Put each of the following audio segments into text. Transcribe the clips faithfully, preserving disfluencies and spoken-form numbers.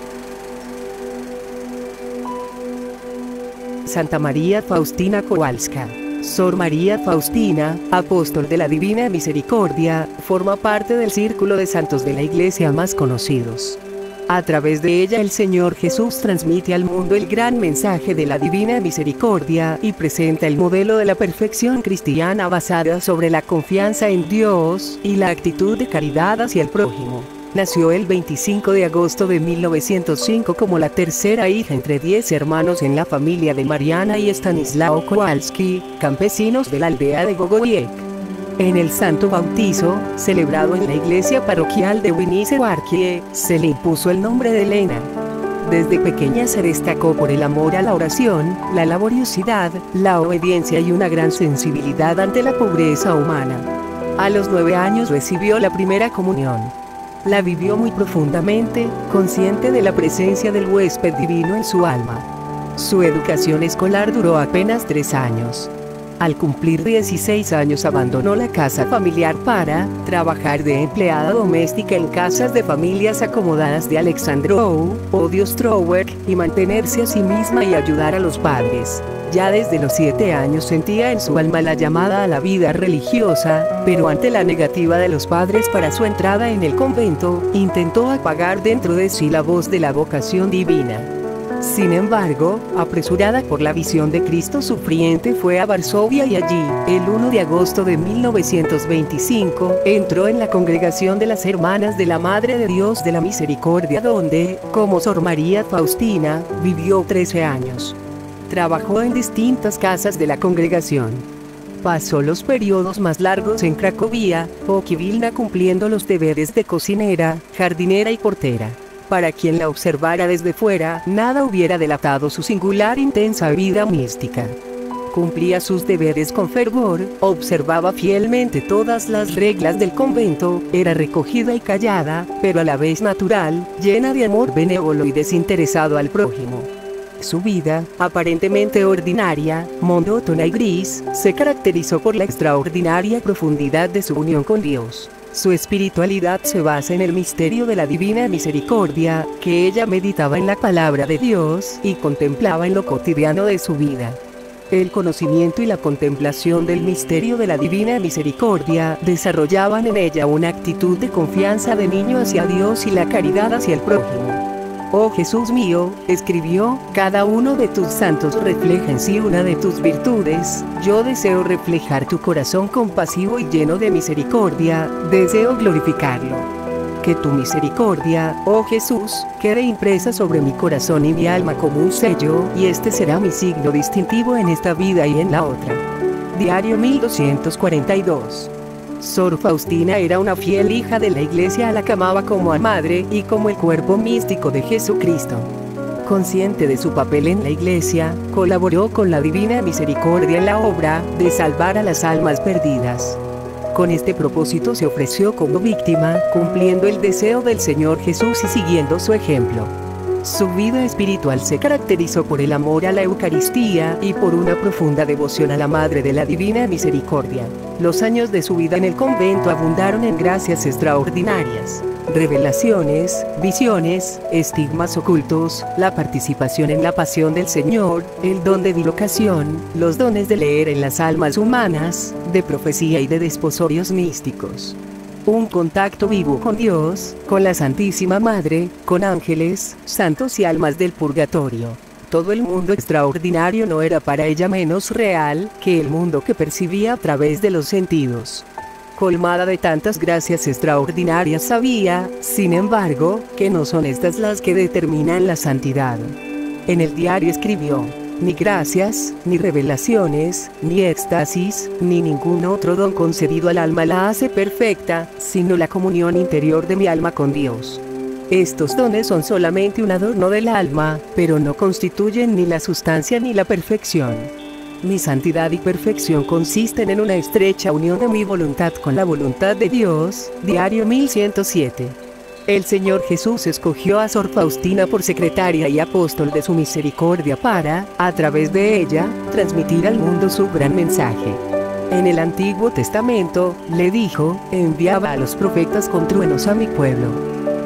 Santa María Faustina Kowalska. Sor María Faustina, apóstol de la Divina Misericordia, forma parte del círculo de santos de la Iglesia más conocidos. A través de ella el Señor Jesús transmite al mundo el gran mensaje de la Divina Misericordia y presenta el modelo de la perfección cristiana basada sobre la confianza en Dios y la actitud de caridad hacia el prójimo. Nació el veinticinco de agosto de mil novecientos cinco como la tercera hija entre diez hermanos en la familia de Mariana y Stanislao Kowalski, campesinos de la aldea de Gogoyek. En el santo bautizo, celebrado en la iglesia parroquial de Winice-Warkie, se le impuso el nombre de Elena. Desde pequeña se destacó por el amor a la oración, la laboriosidad, la obediencia y una gran sensibilidad ante la pobreza humana. A los nueve años recibió la primera comunión. La vivió muy profundamente, consciente de la presencia del huésped divino en su alma. Su educación escolar duró apenas tres años. Al cumplir dieciséis años abandonó la casa familiar para trabajar de empleada doméstica en casas de familias acomodadas de Alexandrou, Ostrowek, y mantenerse a sí misma y ayudar a los padres. Ya desde los siete años sentía en su alma la llamada a la vida religiosa, pero ante la negativa de los padres para su entrada en el convento, intentó apagar dentro de sí la voz de la vocación divina. Sin embargo, apresurada por la visión de Cristo sufriente, fue a Varsovia y allí, el primero de agosto de mil novecientos veinticinco, entró en la congregación de las Hermanas de la Madre de Dios de la Misericordia, donde, como Sor María Faustina, vivió trece años. Trabajó en distintas casas de la congregación. Pasó los periodos más largos en Cracovia, Płock y Vilna cumpliendo los deberes de cocinera, jardinera y portera. Para quien la observara desde fuera, nada hubiera delatado su singular intensa vida mística. Cumplía sus deberes con fervor, observaba fielmente todas las reglas del convento, era recogida y callada, pero a la vez natural, llena de amor benévolo y desinteresado al prójimo. Su vida, aparentemente ordinaria, monótona y gris, se caracterizó por la extraordinaria profundidad de su unión con Dios. Su espiritualidad se basa en el misterio de la Divina Misericordia, que ella meditaba en la palabra de Dios y contemplaba en lo cotidiano de su vida. El conocimiento y la contemplación del misterio de la Divina Misericordia desarrollaban en ella una actitud de confianza de niño hacia Dios y la caridad hacia el prójimo. Oh Jesús mío, escribió, cada uno de tus santos refleja en sí una de tus virtudes. Yo deseo reflejar tu corazón compasivo y lleno de misericordia, deseo glorificarlo. Que tu misericordia, oh Jesús, quede impresa sobre mi corazón y mi alma como un sello, y este será mi signo distintivo en esta vida y en la otra. Diario mil doscientos cuarenta y dos. Sor Faustina era una fiel hija de la Iglesia a la que amaba como a madre y como el cuerpo místico de Jesucristo. Consciente de su papel en la Iglesia, colaboró con la Divina Misericordia en la obra de salvar a las almas perdidas. Con este propósito se ofreció como víctima, cumpliendo el deseo del Señor Jesús y siguiendo su ejemplo. Su vida espiritual se caracterizó por el amor a la Eucaristía y por una profunda devoción a la Madre de la Divina Misericordia. Los años de su vida en el convento abundaron en gracias extraordinarias, revelaciones, visiones, estigmas ocultos, la participación en la pasión del Señor, el don de dilocación, los dones de leer en las almas humanas, de profecía y de desposorios místicos. Un contacto vivo con Dios, con la Santísima Madre, con ángeles, santos y almas del purgatorio. Todo el mundo extraordinario no era para ella menos real que el mundo que percibía a través de los sentidos. Colmada de tantas gracias extraordinarias, sabía, sin embargo, que no son estas las que determinan la santidad. En el diario escribió: ni gracias, ni revelaciones, ni éxtasis, ni ningún otro don concedido al alma la hace perfecta, sino la comunión interior de mi alma con Dios. Estos dones son solamente un adorno del alma, pero no constituyen ni la sustancia ni la perfección. Mi santidad y perfección consisten en una estrecha unión de mi voluntad con la voluntad de Dios. Diario mil ciento siete. El Señor Jesús escogió a Sor Faustina por secretaria y apóstol de su misericordia para, a través de ella, transmitir al mundo su gran mensaje. En el Antiguo Testamento, le dijo, enviaba a los profetas con truenos a mi pueblo.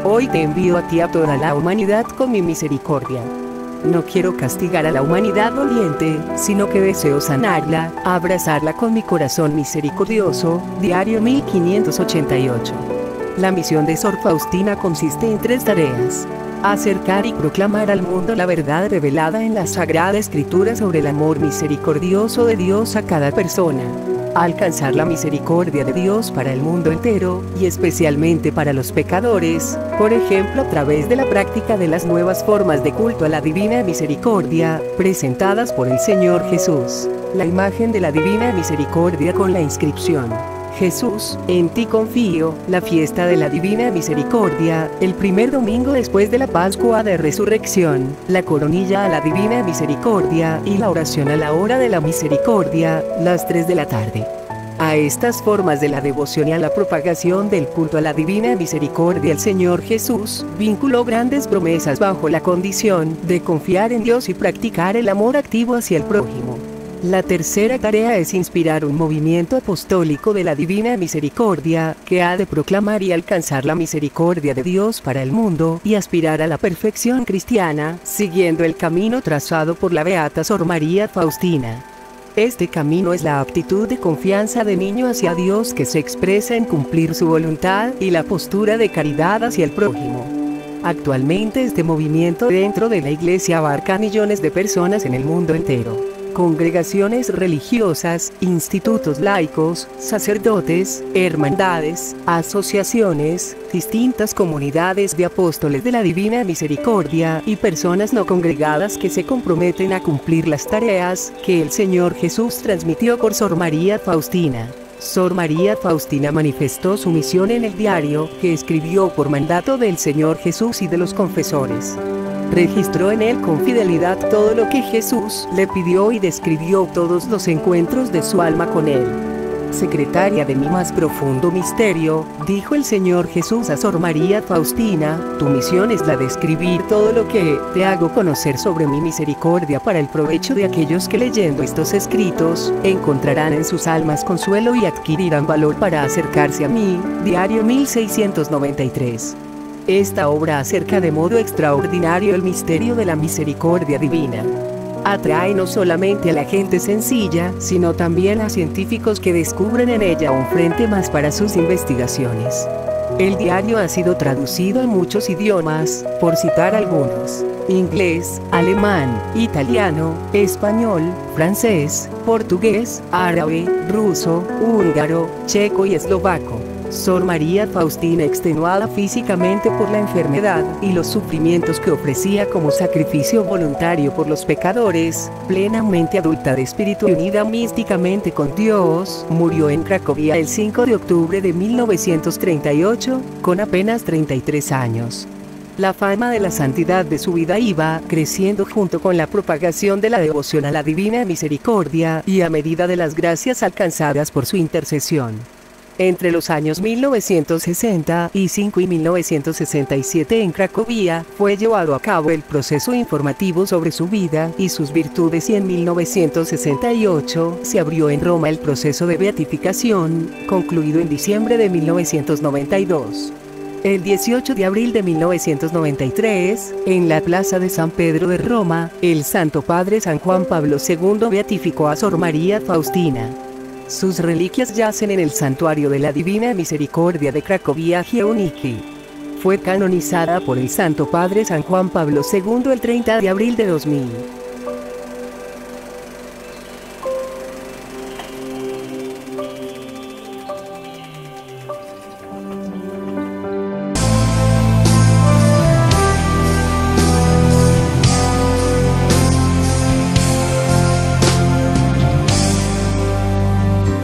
Hoy te envío a ti a toda la humanidad con mi misericordia. No quiero castigar a la humanidad doliente, sino que deseo sanarla, abrazarla con mi corazón misericordioso. Diario mil quinientos ochenta y ocho. La misión de Sor Faustina consiste en tres tareas: acercar y proclamar al mundo la verdad revelada en la Sagrada Escritura sobre el amor misericordioso de Dios a cada persona, alcanzar la misericordia de Dios para el mundo entero, y especialmente para los pecadores, por ejemplo a través de la práctica de las nuevas formas de culto a la Divina Misericordia, presentadas por el Señor Jesús, la imagen de la Divina Misericordia con la inscripción: Jesús, en ti confío, la fiesta de la Divina Misericordia, el primer domingo después de la Pascua de Resurrección, la coronilla a la Divina Misericordia y la oración a la hora de la misericordia, las tres de la tarde. A estas formas de la devoción y a la propagación del culto a la Divina Misericordia el Señor Jesús vinculó grandes promesas bajo la condición de confiar en Dios y practicar el amor activo hacia el prójimo. La tercera tarea es inspirar un movimiento apostólico de la Divina Misericordia, que ha de proclamar y alcanzar la misericordia de Dios para el mundo y aspirar a la perfección cristiana, siguiendo el camino trazado por la beata Sor María Faustina. Este camino es la actitud de confianza de niño hacia Dios que se expresa en cumplir su voluntad y la postura de caridad hacia el prójimo. Actualmente este movimiento dentro de la Iglesia abarca a millones de personas en el mundo entero. Congregaciones religiosas, institutos laicos, sacerdotes, hermandades, asociaciones, distintas comunidades de apóstoles de la Divina Misericordia y personas no congregadas que se comprometen a cumplir las tareas que el Señor Jesús transmitió por Sor María Faustina. Sor María Faustina manifestó su misión en el diario que escribió por mandato del Señor Jesús y de los confesores. Registró en él con fidelidad todo lo que Jesús le pidió y describió todos los encuentros de su alma con él. Secretaria de mi más profundo misterio, dijo el Señor Jesús a Sor María Faustina, tu misión es la de escribir todo lo que te hago conocer sobre mi misericordia para el provecho de aquellos que leyendo estos escritos, encontrarán en sus almas consuelo y adquirirán valor para acercarse a mí. Diario mil seiscientos noventa y tres. Esta obra acerca de modo extraordinario el misterio de la misericordia divina. Atrae no solamente a la gente sencilla, sino también a científicos que descubren en ella un frente más para sus investigaciones. El diario ha sido traducido a muchos idiomas, por citar algunos: inglés, alemán, italiano, español, francés, portugués, árabe, ruso, húngaro, checo y eslovaco. Sor María Faustina, extenuada físicamente por la enfermedad y los sufrimientos que ofrecía como sacrificio voluntario por los pecadores, plenamente adulta de espíritu y unida místicamente con Dios, murió en Cracovia el cinco de octubre de mil novecientos treinta y ocho, con apenas treinta y tres años. La fama de la santidad de su vida iba creciendo junto con la propagación de la devoción a la Divina Misericordia y a medida de las gracias alcanzadas por su intercesión. Entre los años mil novecientos sesenta y cinco y mil novecientos sesenta y siete en Cracovia, fue llevado a cabo el proceso informativo sobre su vida y sus virtudes y en mil novecientos sesenta y ocho se abrió en Roma el proceso de beatificación, concluido en diciembre de mil novecientos noventa y dos. El dieciocho de abril de mil novecientos noventa y tres, en la plaza de San Pedro de Roma, el Santo Padre San Juan Pablo segundo beatificó a Sor María Faustina. Sus reliquias yacen en el Santuario de la Divina Misericordia de Cracovia Giełniki. Fue canonizada por el Santo Padre San Juan Pablo segundo el treinta de abril de dos mil.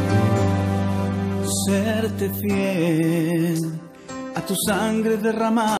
Serte fiel a tu sangre derramada.